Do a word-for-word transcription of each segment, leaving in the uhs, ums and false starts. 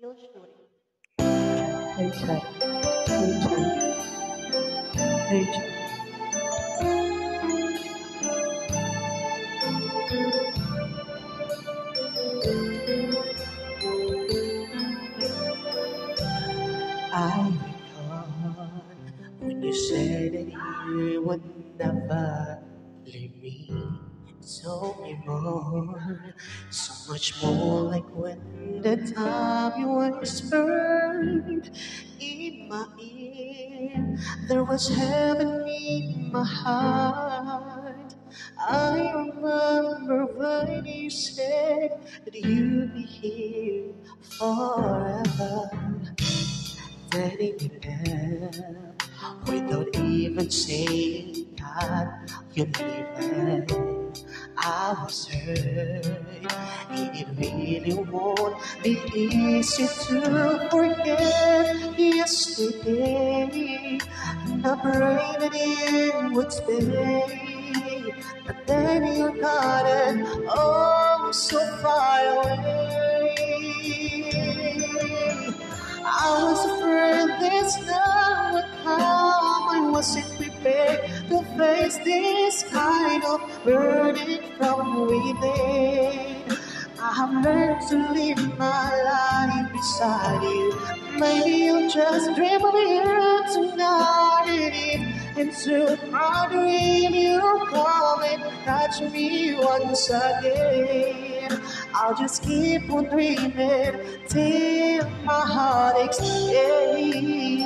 Still shooting. Heartache, heartache, heartache. I recall when you said that you would never leave me. Told me more, so much more like when the time you whispered in my ear. There was heaven in my heart. I remember when you said that you'd be here forever. Letting you down without even saying that you're leaving. I was hurt. It really won't be easy to forget yesterday. And I prayed that it would stay, but then you're gone and oh, so far away. I was afraid this night would come. I wasn't prepared to face this kind of burden from within. I have learned to live my life beside you. Maybe you'll just dream of you tonight, and if into my dream you come and touch me once again. I'll just keep on dreaming till my heart expands.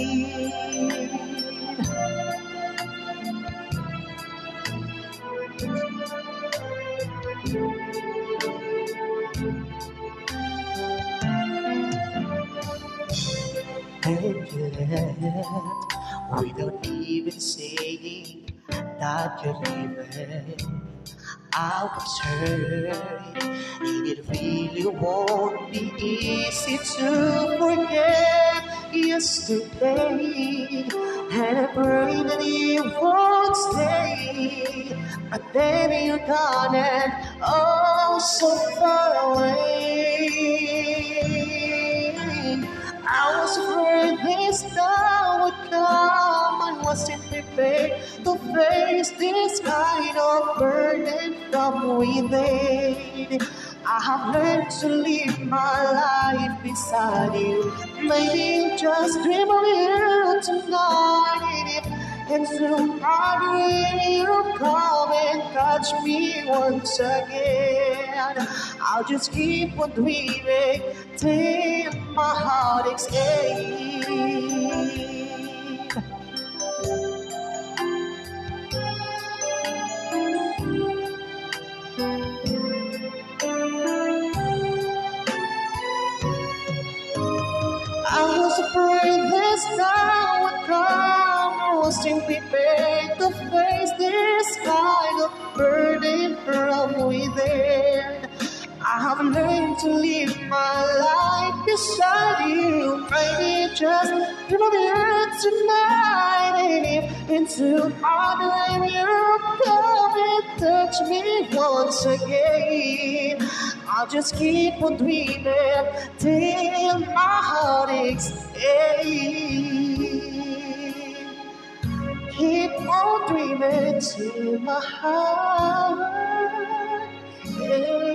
And you left without even saying that you're leaving. I was hurt, and it really won't be easy to forget yesterday. And I pray that you won't stay, but then you're gone and oh, so far away. I was afraid this time would come. I wasn't prepared to face this kind of burden from within. I have learned to live my life beside you. Maybe you just dream of you tonight. And soon my dream you come and touch me once again. I'll just keep on dreaming till my heart expands. I was afraid this time would come. I wasn't prepared to face this kind of burden from within. I have learned to live my life beside you. Maybe just remember you tonight. And if into my dream you come and touch me once again, I'll just keep on dreaming till my heart expands. Keep on dreaming till my heart expands.